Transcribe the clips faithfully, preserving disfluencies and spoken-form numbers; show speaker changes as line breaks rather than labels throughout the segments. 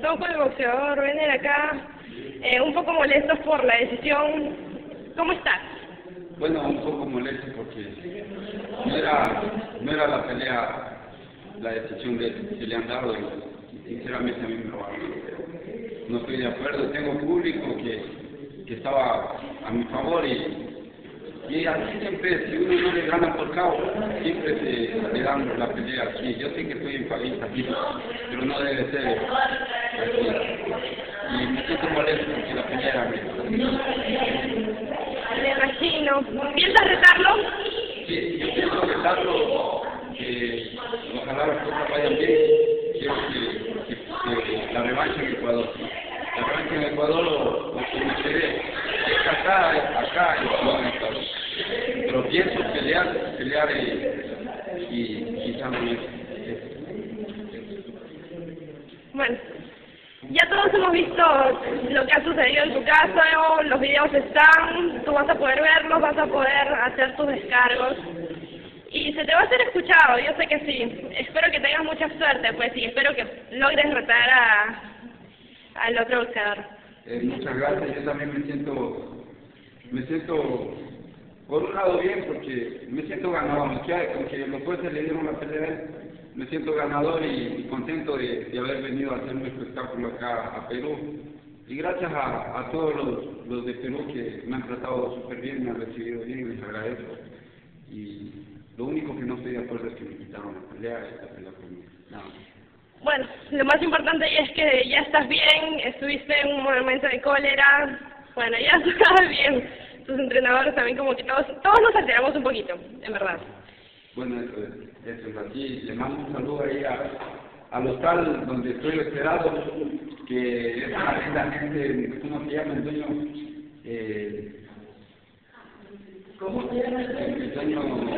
estamos con el boxeador Benner acá, eh, un poco molestos por la decisión. ¿Cómo estás?
Bueno, un poco molesto porque no era, no era la pelea, la decisión de, que le han dado y sinceramente a mí me lo han. No estoy de acuerdo, tengo público que, que estaba a mi favor y, y así siempre, si uno no le gana por cabo, siempre se, le dan la pelea así. Yo sé que soy enfadista, pero no debe ser así. Y me siento molesto porque la pelea era mía.
Me imagino. ¿Piensas retarlo?
Sí, yo pienso retarlo, eh, ojalá las cosas vayan bien. Quiero que, que, que la revancha en Ecuador. La revancha en Ecuador lo, lo que me quedé. Es acá, acá, en Ecuador. Pero pienso pelear, pelear eh, y quizás no es.
Bueno, ya todos hemos visto lo que ha sucedido en tu caso, los videos están, tú vas a poder verlos, vas a poder hacer tus descargos y se te va a hacer escuchado, yo sé que sí. Espero que tengas mucha suerte, pues, y espero que logres retar a al otro boxeador.
Eh, muchas gracias, yo también me siento, me siento por un lado bien porque me siento ganador, aunque los jueces le dieron la pelea, me siento ganador y, y contento de, de haber venido a hacer un espectáculo acá a Perú. Y gracias a, a todos los, los de Perú que me han tratado súper bien, me han recibido bien, les agradezco. Y lo único que no estoy de acuerdo es que me quitaron la pelea, esta pelea conmigo. No.
Bueno, lo más importante es que ya estás bien, estuviste en un momento de cólera, bueno, ya estás bien. Tus entrenadores también, como que todos, todos nos alteramos un poquito, en verdad.
Bueno, eso es, eso es así. Le mando un saludo ahí a, al hostal donde estoy hospedado, que es una linda gente. ¿Cómo se llama el dueño? Eh, ¿Cómo se llama el dueño? El dueño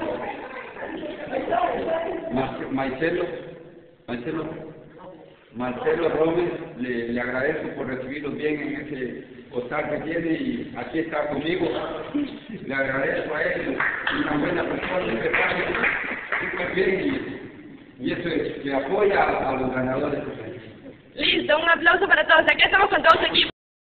Marcelo, Marcelo, Marcelo Rómez. Le, le agradezco por recibirlos bien en ese hostal que tiene y aquí está conmigo. Le agradezco a él, una buena persona, que está súper bien y, y eso es, que apoya a los ganadores.
Listo, un aplauso para todos. Aquí estamos con todos aquí.